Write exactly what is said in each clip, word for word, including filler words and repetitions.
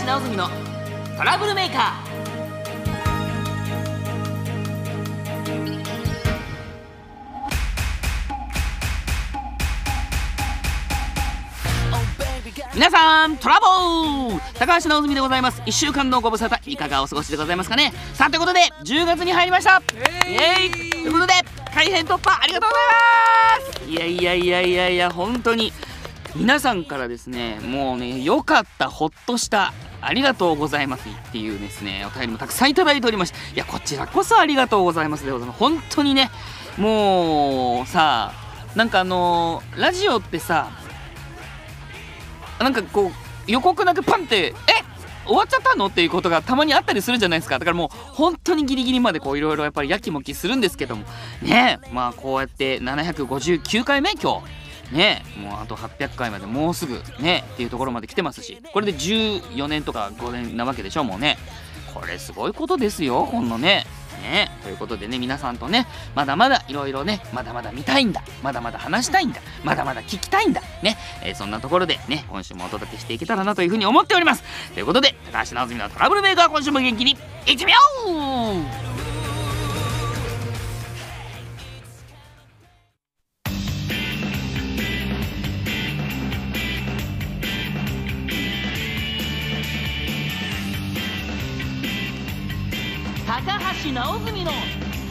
直澄のトラブルメーカー。皆さんトラボー、高橋直澄でございます。いっしゅうかんのご無沙汰いかがお過ごしでございますかね。さあということでじゅうがつに入りました。イエーイということで改編突破ありがとうございます。いやいやいやいやいや本当に皆さんからですね、もうね良かった、ほっとした、ありがとうございますっていうですねお便りもたくさんいただいておりまして、いやこちらこそありがとうございますでございます。本当にね、もうさ、なんかあのー、ラジオってさ、なんかこう予告なくパンってえ終わっちゃったのっていうことがたまにあったりするじゃないですか。だからもう本当にギリギリまでこういろいろやっぱりやきもきするんですけどもね、まあこうやってななひゃくごじゅうきゅうかいめ今日ね、もうあとはっぴゃっかいまでもうすぐねっていうところまで来てますし、これでじゅうよねんとかごねんなわけでしょ。もうねこれすごいことですよこんなね。ね、ということでね、皆さんとねまだまだいろいろね、まだまだ見たいんだ、まだまだ話したいんだ、まだまだ聞きたいんだね、えー、そんなところでね今週もお届けしていけたらなというふうに思っております。ということで高橋直澄のトラブルメーカー、今週も元気にいってみよう。高橋直澄の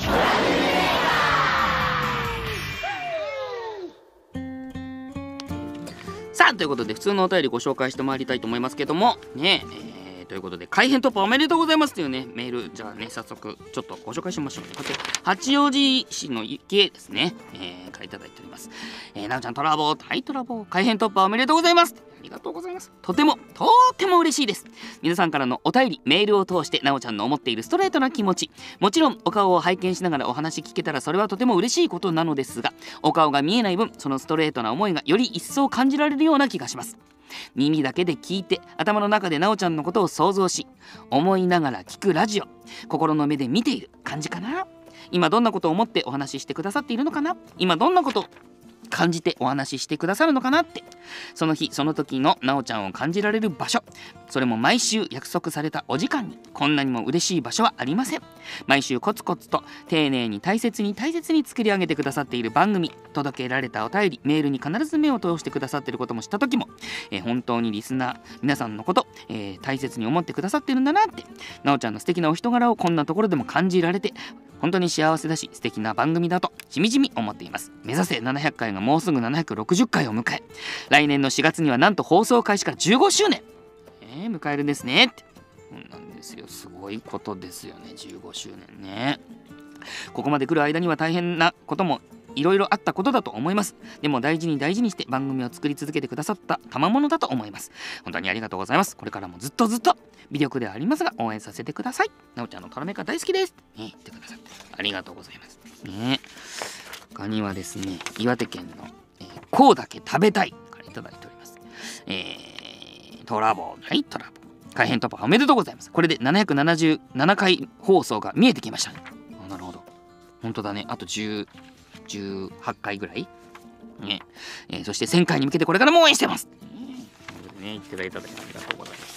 さあということで普通のお便りご紹介してまいりたいと思いますけどもね、えー、ということで改編突破おめでとうございますというねメール、じゃあね早速ちょっとご紹介しましょう。こちら八王子市の池ですね、えー、からいただいております。えー、なおちゃんトラボー、はいトラボー、改編突破おめでとうございます。ありがとうございます。とてもとっても嬉しいです。皆さんからのお便りメールを通してなおちゃんの思っているストレートな気持ち、もちろんお顔を拝見しながらお話聞けたらそれはとても嬉しいことなのですが、お顔が見えない分そのストレートな思いがより一層感じられるような気がします。耳だけで聞いて頭の中でなおちゃんのことを想像し思いながら聞くラジオ、心の目で見ている感じかな。今どんなことを思ってお話ししてくださっているのかな、今どんなこと感じてお話ししてくださるのかなって、その日その時のなおちゃんを感じられる場所、それも毎週約束されたお時間にこんなにも嬉しい場所はありません。毎週コツコツと丁寧に大切に大切に作り上げてくださっている番組、届けられたお便りメールに必ず目を通してくださっていることもした時も、えー、本当にリスナー皆さんのこと、えー、大切に思ってくださっているんだなって、なおちゃんの素敵なお人柄をこんなところでも感じられて本当に幸せだし素敵な番組だとしみじみ思っています。目指せななひゃっかいがもうすぐななひゃくろくじゅっかいを迎え、来年のしがつにはなんと放送開始からじゅうごしゅうねん、えー、迎えるんですねって。そうなんですよ、すごいことですよね、じゅうごしゅうねんね。ここまで来る間には大変なこともいろいろあったことだと思います。でも大事に大事にして番組を作り続けてくださった賜物だと思います。本当にありがとうございます。これからもずっとずっと微力ではありますが応援させてください。なおちゃんのトラメカ大好きです、ね、言ってくださってありがとうございますね。他にはですね、岩手県の、えー、こうだけ食べたいからいただいております。えー、トラボはいトラボ改編突破おめでとうございます。これでななひゃくななじゅうななかい放送が見えてきました。あ、なるほど、本当だね。あとじゅう、じゅうはっかいぐらい、ねえー、そしてせんかいに向けてこれからも応援してます。ね、いただいただきありがとうございます。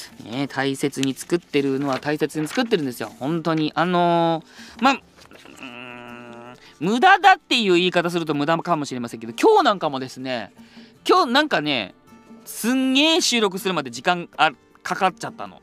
ね、大切に作ってるのは大切に作ってるんですよ。本当にあのー、まあ無駄だっていう言い方すると無駄かもしれませんけど、今日なんかもですね、今日なんかねすんげー収録するまで時間あかかっちゃったの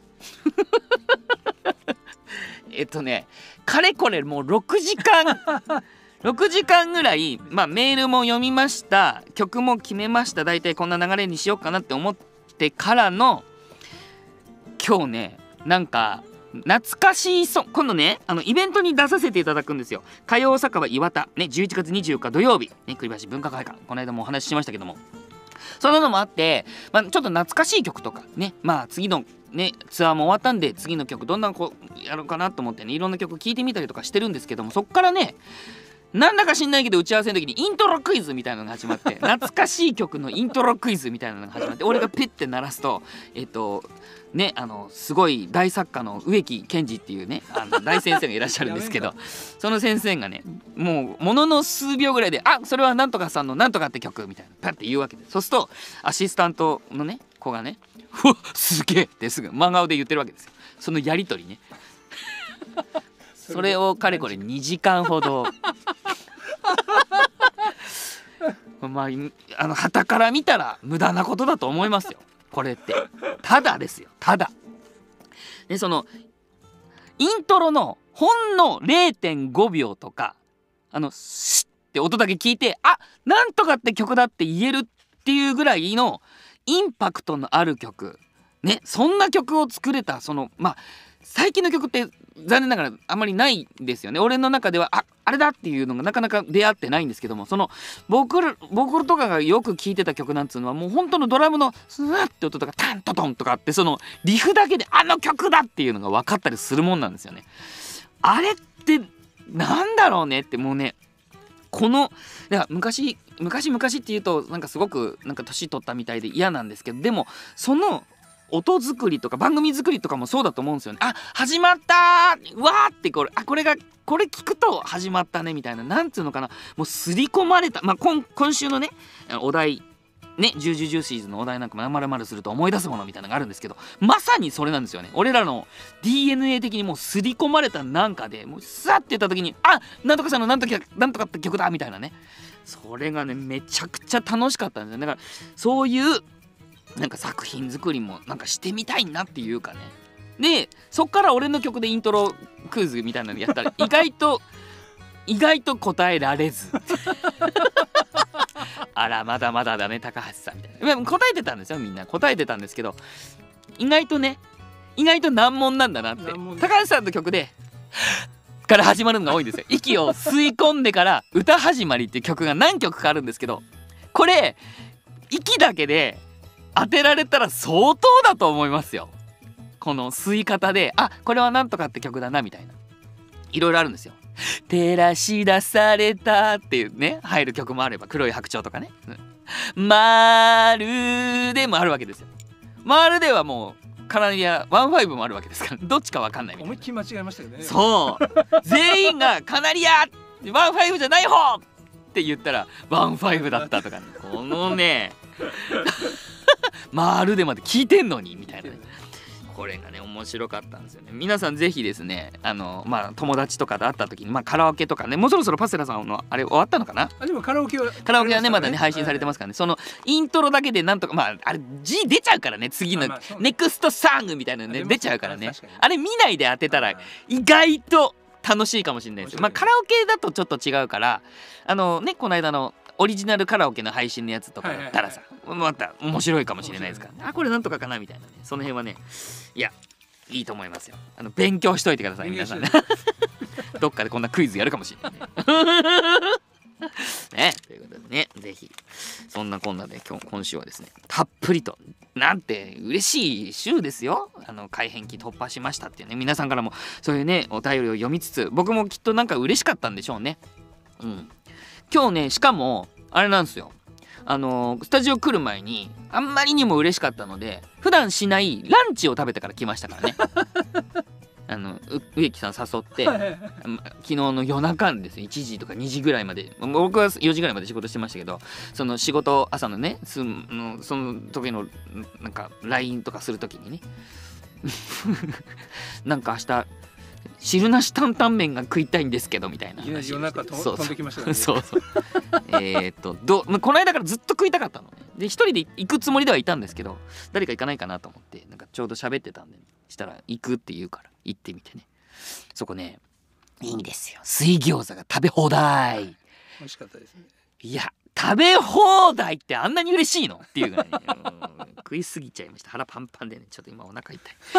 えっとねかれこれもうろくじかんろくじかんぐらい、まあ、メールも読みました、曲も決めました、だいたいこんな流れにしようかなって思ってからの今日ね、なんか懐かしいソング、今度ねあのイベントに出させていただくんですよ。歌謡酒場岩田、ね、じゅういちがつにじゅうよっか土曜日、ね、栗橋文化会館、この間もお話ししましたけども、そんなのもあって、まあ、ちょっと懐かしい曲とかね、まあ次のねツアーも終わったんで次の曲どんなこうやろうかなと思ってね、いろんな曲聴いてみたりとかしてるんですけども、そっからねなんだか知んないけど打ち合わせの時にイントロクイズみたいなのが始まって懐かしい曲のイントロクイズみたいなのが始まって、俺がピッて鳴らすとえっとねあのすごい大作家の植木健二っていうねあの大先生がいらっしゃるんですけどその先生がねもうものの数秒ぐらいで「あそれはなんとかさんのなんとかって曲」みたいなパッて言うわけで、そうするとアシスタントのね子がねうわすげえってすぐ真顔で言ってるわけですよ。そのやり取りねそれをかれこれにじかんほどまああの傍から見たら無駄なことだと思いますよこれって。ただですよただでそのイントロのほんの れいてんごびょうとかあのシッって音だけ聞いてあなんとかって曲だって言えるっていうぐらいのインパクトのある曲ね、そんな曲を作れたそのまあ最近の曲って残念ながらあんまりないんですよね。俺の中ではああれだっていうのがなかなか出会ってないんですけども、その僕僕とかがよく聴いてた曲なんつうのはもう本当のドラムのスーって音とかタントトンとかあって、そのリフだけであの曲だっていうのが分かったりするもんなんですよね。あれってなんだろうねってもうねこのいや昔昔昔っていうとなんかすごくなんか年取ったみたいで嫌なんですけど、でもその音作りとか番組作りとかもそうだと思うんですよね。あ始まったーわーってこれあこれがこれ聞くと始まったねみたいな、なんつうのかな、もう刷り込まれた、まあ、今, 今週のねお題ねジュージュジューシーズのお題なんかもまるまるすると思い出すものみたいなのがあるんですけど、まさにそれなんですよね。俺らの ディーエヌエー 的にもう刷り込まれたなんかでもうさって言った時にあなんとかさんのなんとかなんとかって曲だみたいなね、それがねめちゃくちゃ楽しかったんですよ。だからそういうなんか作品作りもなんかしてみたいなっていうかね。でそっから俺の曲でイントロクイズみたいなのやったら意外と意外と答えられずあらまだまだだね高橋さんみたいな答えてたんですよ。みんな答えてたんですけど意外とね意外と難問なんだなって。高橋さんの曲でから始まるのが多いんですよ。息を吸い込んでから歌始まりっていう曲が何曲かあるんですけど、これ息だけで当てられたら相当だと思いますよ。この吸い方であこれはなんとかって曲だなみたいな、いろいろあるんですよ。照らし出されたっていうね入る曲もあれば、黒い白鳥とかね、まるでもあるわけですよ。まるではもうカナリアワンファイブもあるわけですから、どっちかわかんないみたいな。 思いっきり間違えましたよね。 そう全員がカナリアワンファイブじゃない方って言ったらワンファイブだったとか、ね、このねまるでまで聞いてんのにみたいなね、これがね面白かったんですよね。皆さんぜひですねあのまあ友達とかで会った時にまあカラオケとかね、もうそろそろパセラさんのあれ終わったのかな。 あでもカラオケはカラオケはねまだね配信されてますからね、そのイントロだけでなんとかまああれ字出ちゃうからね、次のネクストサングみたいなのね出ちゃうからね、あれ見ないで当てたら意外と楽しいかもしれないですよ。まあカラオケだとちょっと違うからあのねこの間のオリジナルカラオケの配信のやつとかだったらさまた面白いかもしれないですからね。あこれなんとかかなみたいなね、その辺はねいやいいと思いますよ。あの勉強しといてください皆さんねどっかでこんなクイズやるかもしれないねねということでね、ぜひそんなこんなで今日今週はですねたっぷりとなんて嬉しい週ですよ。あの改編期突破しましたっていうね、皆さんからもそういうねお便りを読みつつ僕もきっとなんか嬉しかったんでしょうね。うん今日ねしかもあれなんですよ、あのー、スタジオ来る前にあんまりにも嬉しかったので普段しないランチを食べてから来ましたからねあの植木さん誘って、昨日の夜中にですねいちじとかにじぐらいまで、僕はよじぐらいまで仕事してましたけど、その仕事朝のねすのその時のなんか ライン とかする時にねなんか明日汁なし担々麺が食いたいんですけどみたいな話夜中と飛んできましたね。 そうそうえっとどこの間からずっと食いたかったのね。で一人で行くつもりではいたんですけど誰か行かないかなと思ってなんかちょうど喋ってたんでしたら行くって言うから行ってみてね、そこねいいんですよ、水餃子が食べ放題。 美味しかったですね。 いや食べ放題ってあんなに嬉しいのっていうぐらい、ね、食いすぎちゃいました。腹パンパンでねちょっと今お腹痛い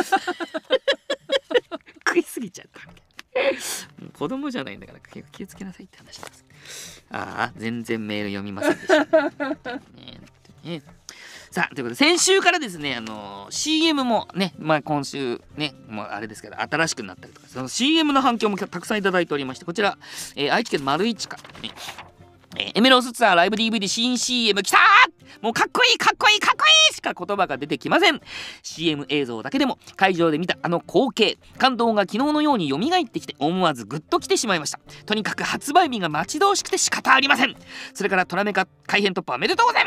食いすぎちゃった子供じゃないんだから気をつけなさいって話です。ああ全然メール読みませんでしたねね。さあということで先週からですねあのー、シーエム もねまあ今週ねもうあれですけど新しくなったりとかその シーエム の反響もたくさんいただいておりまして、こちら、えー、愛知県丸一からねえー、エメロスツアーライブ ディーブイディー 新 シーエム きたー、もうかっこいいかっこいいかっこいいしか言葉が出てきません。 シーエム 映像だけでも会場で見たあの光景感動が昨日のように蘇ってきて思わずグッときてしまいました。とにかく発売日が待ち遠しくて仕方ありません。それからトラメカ改編突破おめでとうございます。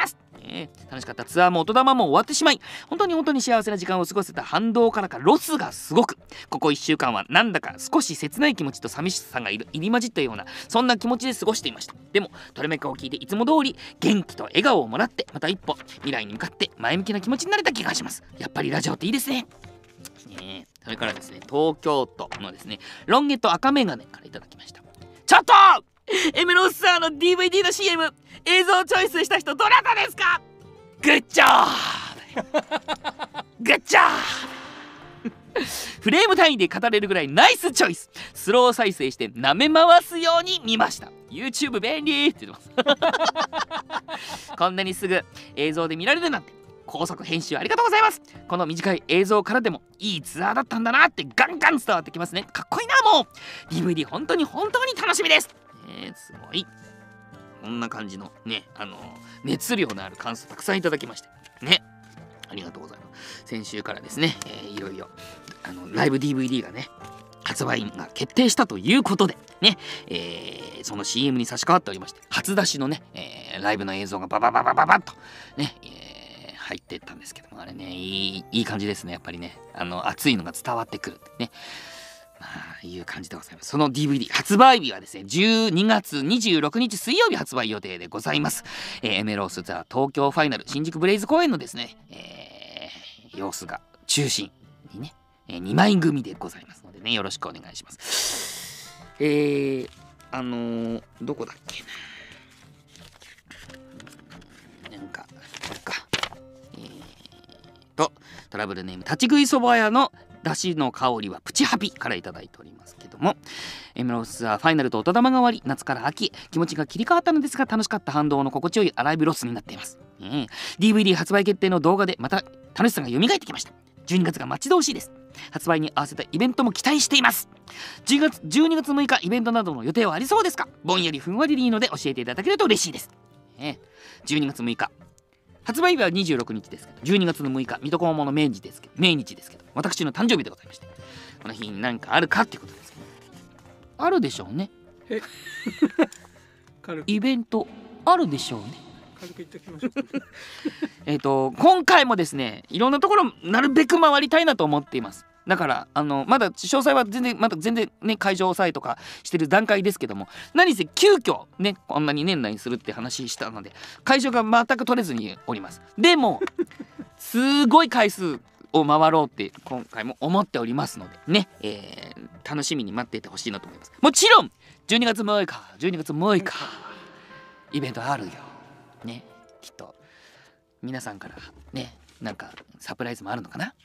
ね、楽しかったツアーも音玉も終わってしまい、本当に本当に幸せな時間を過ごせた反動からかロスがすごく、ここいっしゅうかんはなんだか少し切ない気持ちと寂しさが入り混じったような、そんな気持ちで過ごしていました。でもトレメカを聞いていつも通り元気と笑顔をもらって、また一歩未来に向かって前向きな気持ちになれた気がします。やっぱりラジオっていいですね。ね、それからですね、東京都のですねロンゲット赤メガネからいただきました。ちょっとエメロスツアーの ディーブイディー の シーエム 映像チョイスした人どなたですか？グッジョーグッジョーフレーム単位で語れるぐらいナイスチョイス。スロー再生して舐め回すように見ました。 YouTube 便利って言ってますこんなにすぐ映像で見られるなんて、高速編集ありがとうございます。この短い映像からでもいいツアーだったんだなってガンガン伝わってきますね。かっこいいな。もう ディーブイディー 本当に本当に楽しみです、えー、すごい。こんな感じのね、あのー、熱量のある感想たくさんいただきましてね、ありがとうございます。先週からですね、えー、いろいろあのライブ ディーブイディー がね発売が決定したということでね、えー、その シーエム に差し替わっておりまして、初出しのね、えー、ライブの映像がババババババッとね、えー、入っていったんですけども、あれね、いいいい感じですね。やっぱりね、あの熱いのが伝わってくるね、まあいう感じでございます。その ディーブイディー 発売日はですねじゅうにがつにじゅうろくにち水曜日発売予定でございます。えー、エメロスザ東京ファイナル新宿ブレイズ公演のですね、えー、様子が中心にね、えー、にまい組でございますのでね、よろしくお願いします。えー、あのー、どこだっけな、なんかこれか、えーとトラブルネーム立ち食いそば屋のだしの香りはプチハピからいただいておりますけども、エメロスツアーファイナルと音玉が終わり、夏から秋へ気持ちが切り替わったのですが、楽しかった反動の心地よいアライブロスになっています、ね、ディーブイディー 発売決定の動画でまた楽しさが蘇ってきました。じゅうにがつが待ち遠しいです。発売に合わせたイベントも期待しています。じゅうがつじゅうにがつむいかイベントなどの予定はありそうですか？ぼんやりふんわりでいいので教えていただけると嬉しいです、ね、じゅうにがつむいか発売日はにじゅうろくにちですけど、じゅうにがつのむいか水戸黄門の命日ですけど、命日ですけど、私の誕生日でございまして、この日に何かあるかっていうことですけど、あるでしょうね。 え軽くイベントあるでしょうね。 軽く言っておきましょうえっと今回もですね、いろんなところなるべく回りたいなと思っています。だからあのまだ詳細は全然まだ全然ね会場押さえとかしてる段階ですけども、何せ急遽ねこんなに年内にするって話したので会場が全く取れずにおります。でもすごい回数を回ろうって今回も思っておりますのでね、えー、楽しみに待っていてほしいなと思います。もちろんじゅうにがつむいかじゅうにがつむいかイベントあるよね。きっと皆さんからねなんかサプライズもあるのかな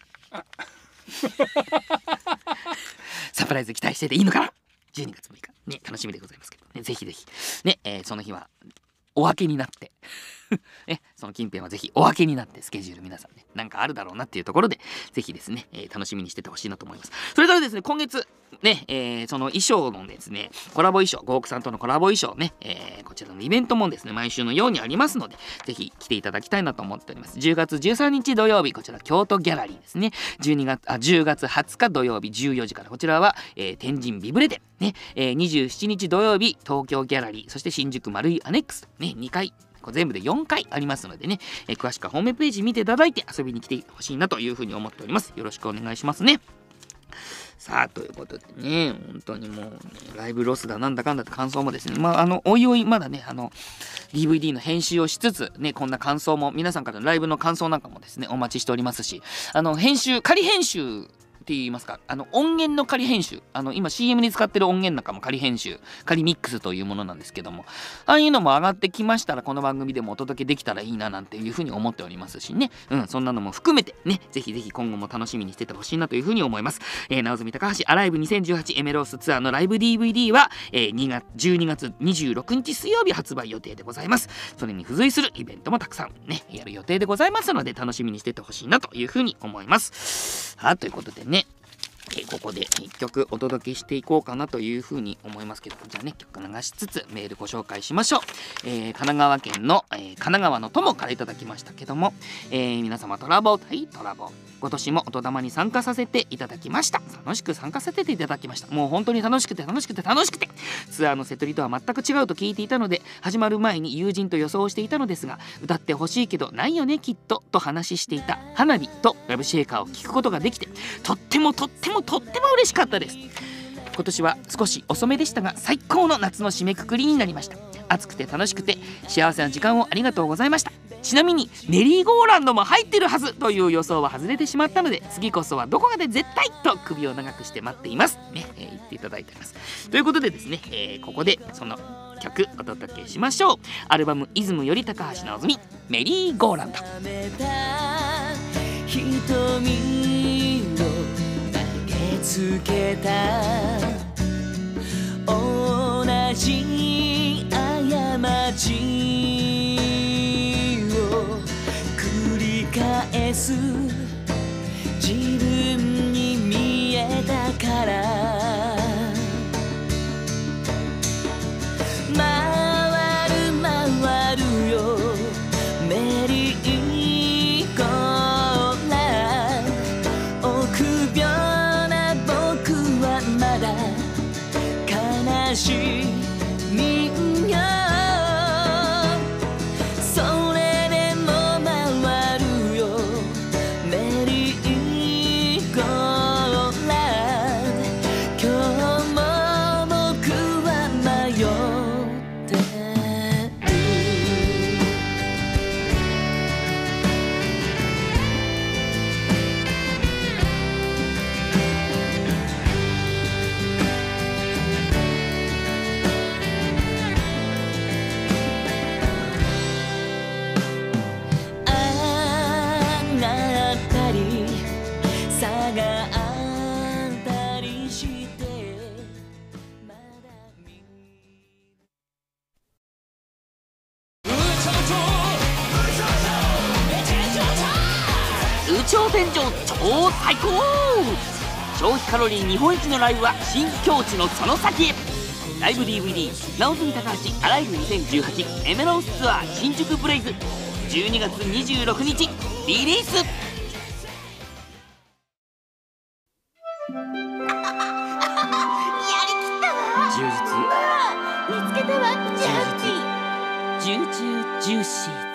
サプライズ期待してていいのかな。じゅうにがつむいかね、楽しみでございますけどね、ぜひぜひね、えー、その日はお分けになってね、その近辺はぜひお分けになってスケジュール皆さんねなんかあるだろうなっていうところでぜひですね、えー、楽しみにしててほしいなと思います。それからですね今月ね、えー、その衣装のですねコラボ衣装、ゴークさんとのコラボ衣装ね、えー、こちらのイベントもですね毎週のようにありますのでぜひ来ていただきたいなと思っております。じゅうがつじゅうさんにち土曜日こちら京都ギャラリーですね。じゅうにがつあじゅうがつはつか土曜日じゅうよじからこちらは、えー、天神ビブレでね、えー、にじゅうしちにち土曜日東京ギャラリー、そして新宿丸いアネックスねにかい全部でよんかいありますのでね、えー、詳しくはホームページ見ていただいて遊びに来てほしいなというふうに思っております。よろしくお願いしますね。さあということでね、本当にもう、ね、ライブロスだなんだかんだって感想もですね、まああのおいおいまだねあの ディーブイディー の編集をしつつね、こんな感想も皆さんからのライブの感想なんかもですねお待ちしておりますし、あの編集仮編集って言いますか、あの音源の仮編集、あの今 シーエム に使ってる音源なんかも仮編集仮ミックスというものなんですけども、ああいうのも上がってきましたらこの番組でもお届けできたらいいななんていうふうに思っておりますしね、うん、そんなのも含めてねぜひぜひ今後も楽しみにしててほしいなというふうに思います。えー、直住高橋アライブにせんじゅうはちエメロスツアーのライブ ディーブイディー は、えー、にがつじゅうにがつにじゅうろくにち水曜日発売予定でございます。それに付随するイベントもたくさんねやる予定でございますので楽しみにしててほしいなというふうに思います。はい、ということでね、えー、ここでいっきょくお届けしていこうかなというふうに思いますけど、じゃあね曲流しつつメールご紹介しましょう。えー、神奈川県の、えー、神奈川の友からいただきましたけども、えー、皆様トラボはいトラボ今年も音玉に参加させていただきました。楽しく参加させていただきました。もう本当に楽しくて楽しくて楽しくて、ツアーのセトリとは全く違うと聞いていたので、始まる前に友人と予想していたのですが、歌ってほしいけどないよねきっとと話していた花火とラブシェイカーを聞くことができて、とってもとってもとっても嬉しかったです。今年は少し遅めでしたが、最高の夏の締めくくりになりました。暑くて楽しくて幸せな時間をありがとうございました。ちなみにメリーゴーランドも入ってるはずという予想は外れてしまったので、次こそはどこかで絶対と首を長くして待っていますね、えー、言っていただいています。ということでですね、えー、ここでその曲お届けしましょう。アルバムイズムより高橋直澄、メリーゴーランド。瞳を投げつけた同じ過ちを繰り返す自分に見えたから、回る回るよメリーゴーランド、臆病な僕はまだ悲しい頂天井超最高。消費カロリー日本一のライブは新境地のその先へ。ライブ ディーブイディー 直澄高橋アライブにせんじゅうはちエメロンスツアー新宿ブレイズじゅうにがつにじゅうろくにちリリース。充実見つけたわ。充実ジュージューシーズ。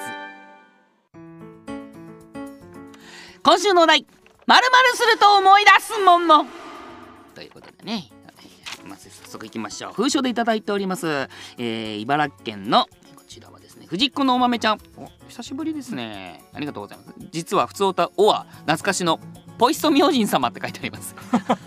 今週のお題、〇〇すると思い出すものということでね、まず早速いきましょう。封書でいただいております、えー、茨城県のこちらはですね、藤子のお豆ちゃん。お久しぶりですね、ありがとうございます。実はふつおたおは懐かしのポイスト明神様って書いてあります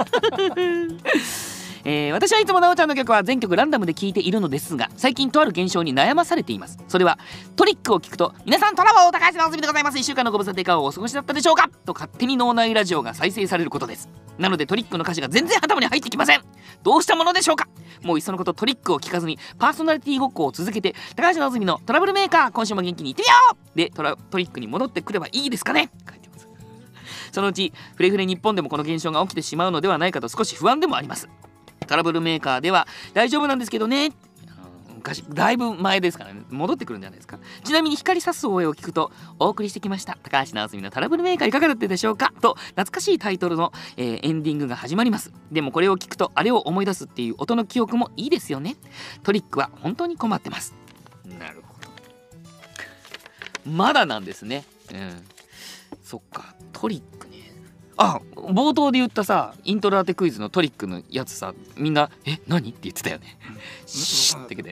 えー、私はいつもなおちゃんの曲は全曲ランダムで聴いているのですが、最近とある現象に悩まされています。それはトリックを聞くと、皆さんトラボ高橋直澄でございます、いっしゅうかんのご無沙汰いかがお過ごしだったでしょうかと勝手に脳内ラジオが再生されることです。なのでトリックの歌詞が全然頭に入ってきません。どうしたものでしょうか。もういっそのことトリックを聞かずにパーソナリティごっこを続けて、高橋直澄のトラブルメーカー今週も元気にいってみようでトラトリックに戻ってくればいいですかね。書いてます。そのうちフレフレ日本でもこの現象が起きてしまうのではないかと少し不安でもあります。トラブルメーカーでは大丈夫なんですけどね。昔だいぶ前ですからね、戻ってくるんじゃないですか。ちなみに光さす声を聞くと、お送りしてきました高橋直澄のトラブルメーカーいかがだったでしょうかと懐かしいタイトルの、えー、エンディングが始まります。でもこれを聞くとあれを思い出すっていう音の記憶もいいですよね。トリックは本当に困ってます。なるほど、まだなんですね。うん、そっか、トリックね。あ、冒頭で言ったさ、イントロ当てクイズのトリックのやつさ、みんなえ何って言ってたよね。シッってけて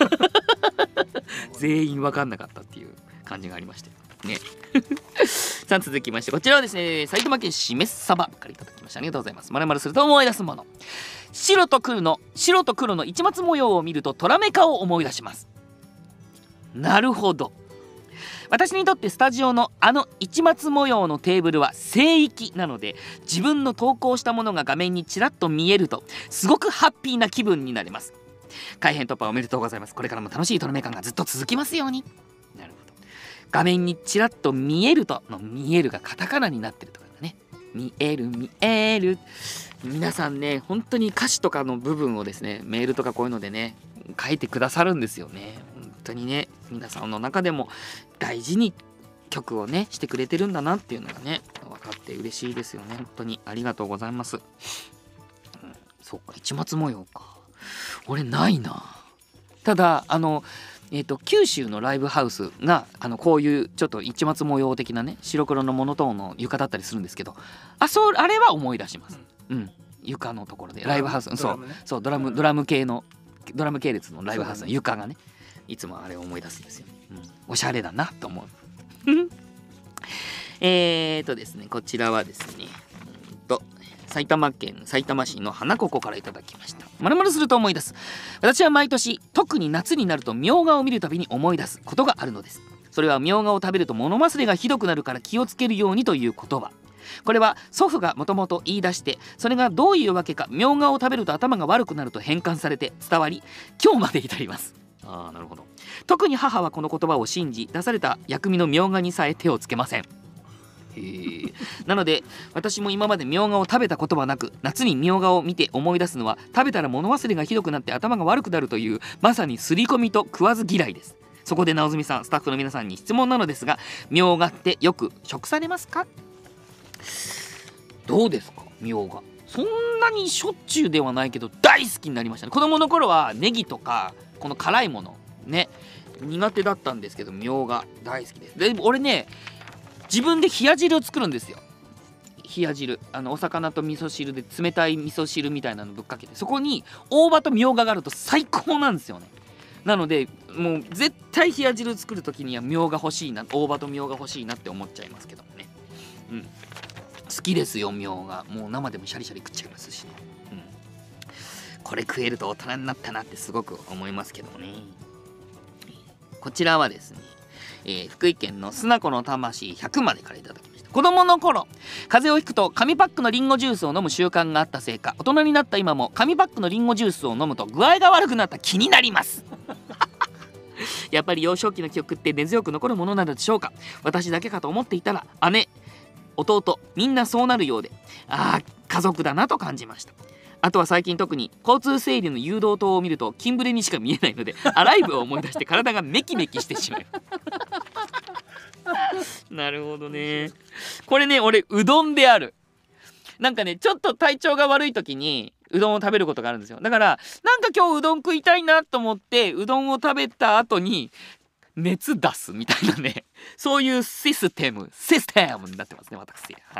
全員分かんなかったっていう感じがありましたね。さあ続きまして、こちらはですね、埼玉県しめっさばからいただきました。ありがとうございます。まるまるすると思い出すもの。白と黒の白と黒の市松模様を見るとトラメカを思い出します。なるほど。私にとってスタジオのあの市松模様のテーブルは聖域なので、自分の投稿したものが画面にちらっと見えるとすごくハッピーな気分になれます。改編突破おめでとうございます。これからも楽しいトラメ感がずっと続きますように。なるほど。画面にちらっと見えるとの見えるがカタカナになってるとかね。見える見える。皆さんね、本当に歌詞とかの部分をですね、メールとかこういうのでね書いてくださるんですよね。本当にね、皆さんの中でも大事に曲をねしてくれてるんだなっていうのがね分かっって嬉しいですよね。本当にありがとうございます。うん、そうか、市松模様か。俺ないな。ただあのえーと九州のライブハウスがあのこういうちょっと市松模様的なね白黒のモノトーンの床だったりするんですけど、あそうあれは思い出します。うん、うん、床のところでライブハウス、そうそうドラムドラム系のドラム系列のライブハウスの床がね、いつもあれを思い出すんですよ。うん、おしゃれだなと思う。えーとですねこちらはですね、うんと埼玉県さいたま市の花ここからいただきました。まるまるすると思い出す。私は毎年特に夏になるとみょうがを見るたびに思い出すことがあるのです。それはみょうがを食べると物忘れがひどくなるから気をつけるようにという言葉。これは祖父がもともと言い出して、それがどういうわけかみょうがを食べると頭が悪くなると変換されて伝わり、今日まで至ります。あー、なるほど。特に母はこの言葉を信じ、出された薬味のみょうがにさえ手をつけません。へー。なので私も今までみょうがを食べたことはなく、夏にみょうがを見て思い出すのは食べたら物忘れがひどくなって頭が悪くなるというまさに刷り込みと食わず嫌いです。そこで直澄さん、スタッフの皆さんに質問なのですが、みょうがってよく食されますか？どうですかみょうが。そんなにしょっちゅうではないけど大好きになりましたね。子供の頃はネギとかこの辛いものね苦手だったんですけど、みょうが大好きです。で俺ね自分で冷や汁を作るんですよ。冷や汁、あのお魚と味噌汁で冷たい味噌汁みたいなのぶっかけて、そこに大葉とみょうががあると最高なんですよね。なのでもう絶対冷や汁作る時にはみょうが欲しいな、大葉とみょうが欲しいなって思っちゃいますけどもね。うん、好きですよみょうが。もう生でもシャリシャリ食っちゃいますしね。うん、これ食えると大人になったなってすごく思いますけどもね。こちらはですね、えー、福井県のすなこの魂ひゃくまでからいただきました。子供の頃風邪をひくと紙パックのリンゴジュースを飲む習慣があったせいか、大人になった今も紙パックのリンゴジュースを飲むと具合が悪くなった気になりますやっぱり幼少期の記憶って根強く残るものなのでしょうか。私だけかと思っていたら姉、弟みんなそうなるようで、ああ家族だなと感じました。あとは最近特に交通整理の誘導灯を見るとキンブレにしか見えないので、アライブを思い出して体がメキメキしてしまうなるほどね。これね俺うどんである。なんかねちょっと体調が悪い時にうどんを食べることがあるんですよ。だからなんか今日うどん食いたいなと思ってうどんを食べた後に熱出すみたいなね、そういうシステムシステムになってますね私。はい。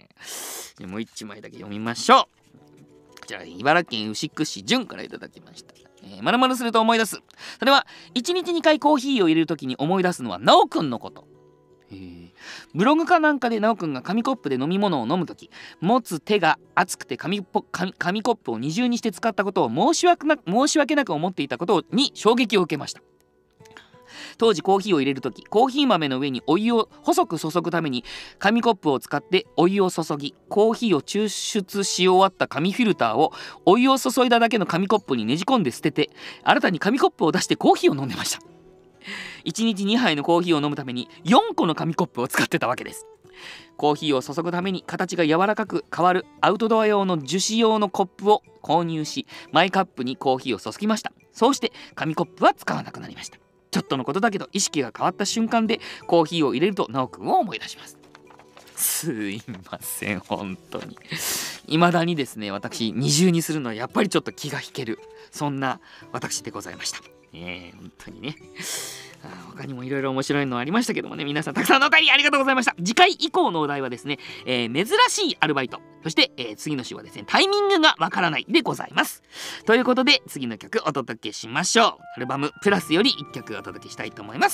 じゃもう一枚だけ読みましょう。こちら茨城県牛久市純からいただきました。えー、まるまるすると思い出す。それはいちにちにかいコーヒーを入れるときに思い出すのはなおくんのこと。ブログかなんかでなおくんが紙コップで飲み物を飲むとき、持つ手が熱くて紙ポ紙紙コップを二重にして使ったことを申し訳な申し訳なく思っていたことに衝撃を受けました。当時コーヒーを入れるとき、コーヒー豆の上にお湯を細く注ぐために紙コップを使ってお湯を注ぎ、コーヒーを抽出し終わった紙フィルターをお湯を注いだだけの紙コップにねじ込んで捨てて、新たに紙コップを出してコーヒーを飲んでました。いちにちにはいのコーヒーを飲むためによんこの紙コップを使ってたわけです。コーヒーを注ぐために形が柔らかく変わるアウトドア用の樹脂用のコップを購入し、マイカップにコーヒーを注ぎました。そうして紙コップは使わなくなりました。ちょっとのことだけど意識が変わった瞬間でコーヒーを入れるとなおくんを思い出します。すいません本当に。未だにですね私二重にするのはやっぱりちょっと気が引ける、そんな私でございました。えー、本当にね。あ他にもいろいろ面白いのありましたけどもね、皆さんたくさんのお便りありがとうございました。次回以降のお題はですね、えー、珍しいアルバイト、そして、えー、次の週はですねタイミングがわからないでございます。ということで次の曲お届けしましょう。アルバムプラスよりいっきょくお届けしたいと思います。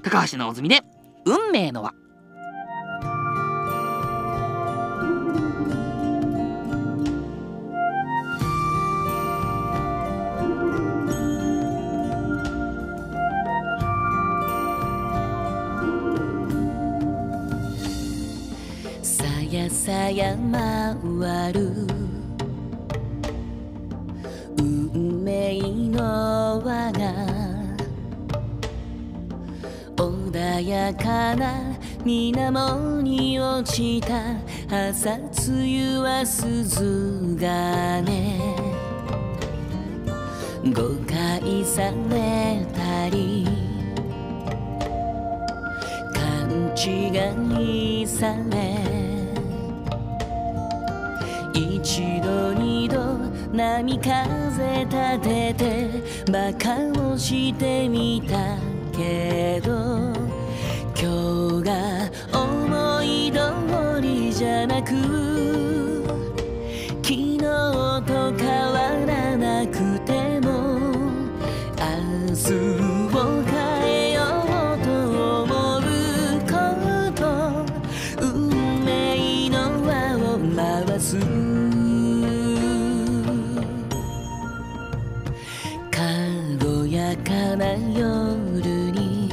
高橋直澄で運命の輪。 さや回る運命の輪が穏やかな水面に落ちた朝露は鈴がね誤解されたり勘違いされ波風立てて馬鹿をしてみたけど今日が思い通りじゃなく昨日と変わらなくても明日を変えようと思うこと運命の輪を回す軽やかな夜に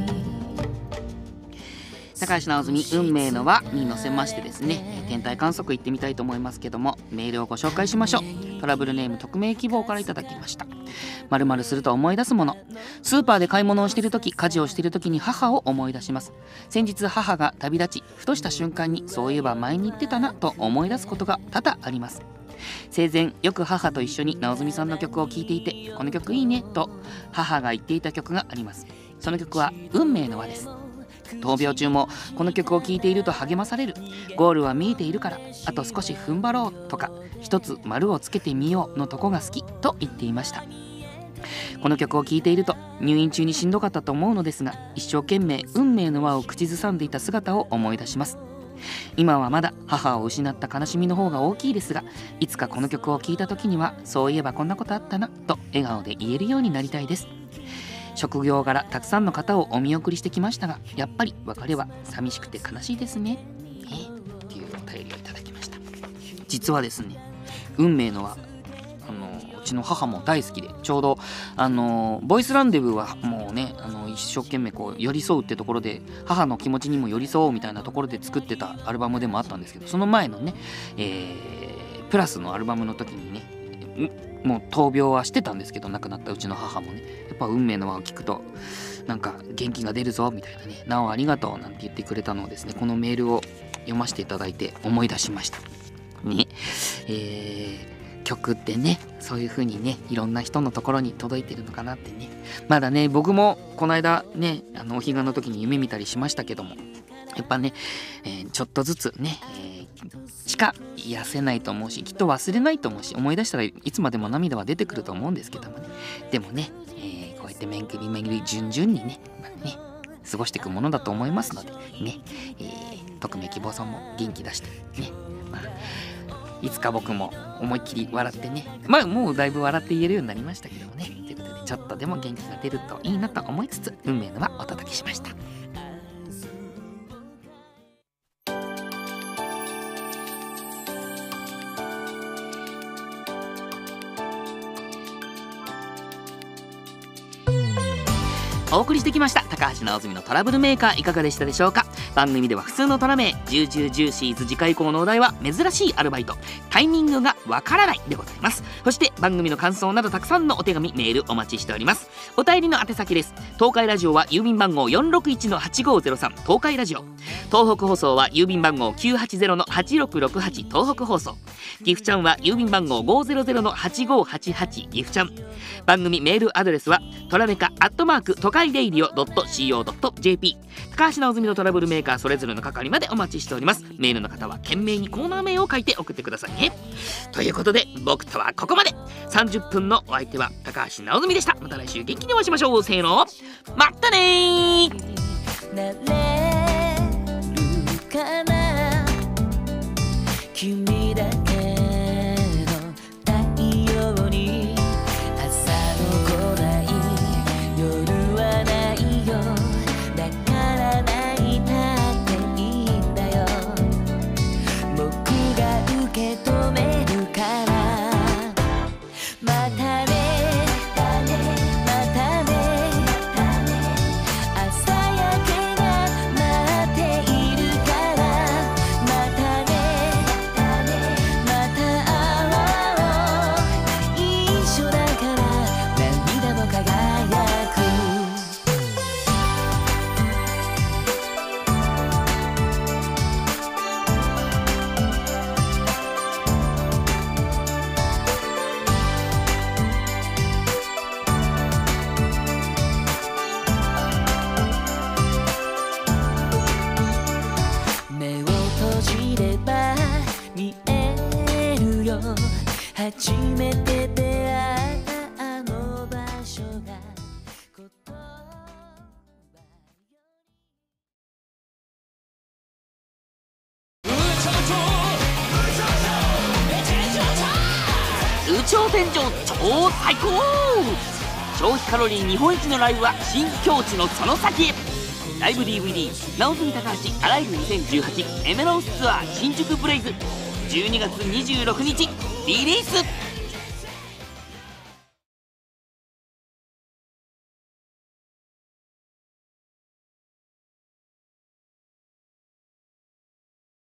高橋直澄運命の輪に乗せましてですね、天体観測行ってみたいと思いますけども、メールをご紹介しましょう。トラブルネーム匿名希望からいただきました。〇〇すると思い出すもの。スーパーで買い物をしているとき、家事をしているときに母を思い出します。先日母が旅立ち、ふとした瞬間にそういえば前に言ってたなと思い出すことが多々あります。生前よく母と一緒に直澄さんの曲を聴いていて、この曲いいねと母が言っていた曲があります。その曲は運命の輪です。闘病中もこの曲を聴いていると励まされる、ゴールは見えているからあと少し踏ん張ろうとか、一つ丸をつけてみようのとこが好きと言っていました。この曲を聴いていると入院中にしんどかったと思うのですが、一生懸命運命の輪を口ずさんでいた姿を思い出します。今はまだ母を失った悲しみの方が大きいですが、いつかこの曲を聴いた時にはそういえばこんなことあったなと笑顔で言えるようになりたいです。職業柄たくさんの方をお見送りしてきましたが、やっぱり別れは寂しくて悲しいですね、えー、っていうお便りをいただきました。実はですね、運命の輪、あのうちの母も大好きで、ちょうどあのボイスランデブーはもうね、あの一生懸命こう寄り添うってところで、母の気持ちにも寄り添おうみたいなところで作ってたアルバムでもあったんですけど、その前のね、えー、プラスのアルバムの時にね、もう闘病はしてたんですけど、亡くなったうちの母もね、やっぱ運命の輪を聞くとなんか元気が出るぞみたいなね、なおありがとうなんて言ってくれたのをですね、このメールを読ませていただいて思い出しましたね。えー、曲ってね、そういう風にね、いろんな人のところに届いてるのかなってね。まだね、僕もこの間ね、あのお彼岸の時に夢見たりしましたけども、やっぱね、えー、ちょっとずつね、えー、しか癒せないと思うし、きっと忘れないと思うし、思い出したらいつまでも涙は出てくると思うんですけどもね。でもね、えー、こうやってめんくりめぐり順々にね、まあ、ね過ごしていくものだと思いますのでね、えー、匿名希望さんも元気出してね、まあ、いつか僕も思いっきり笑ってね、まあもうだいぶ笑って言えるようになりましたけどもね、ということでちょっとでも元気が出るといいなと思いつつ、運命の輪お届けしました。お送りしてきました高橋直澄のトラブルメーカー、いかがでしたでしょうか。番組では普通のトラ名、ジュージュージューシーズ次回以降のお題は珍しいアルバイト、タイミングがわからないでございます。そして番組の感想などたくさんのお手紙、メールお待ちしております。お便りの宛先です。東海ラジオは郵便番号 よんろくいちのはちごーぜろさん 東海ラジオ、東北放送は郵便番号 きゅうはちゼロのはちろくろくはち 東北放送、岐阜ちゃんは郵便番号 ごーぜろぜろのはちごーはちはち 岐阜ちゃん。番組メールアドレスはトラメカアットマーク都会レイディオ .co.jp、 高橋直澄のトラブルメーカーそれぞれの係までお待ちしております。メールの方は懸命にコーナー名を書いて送ってくださいね。ということで僕とはここまで。さんじゅっぷんのお相手は高橋直澄でした。また来週元気にお会いしましょう。せーの、またねー。 なれるかな君だけの太陽に、朝の来ない夜はないよ、だから泣いたっていいんだよ、僕が受け止めるから、またねまたね、朝焼けが待っているから、 初めて出会ったあの場所が言葉宇宙天井超最高。消費カロリー日本一のライブは新境地のその先へ。ライブ ディーブイディー 直住高橋アライブにせんじゅうはちエメロンスツアー新宿ブレイズじゅうにがつにじゅうろくにちリリース。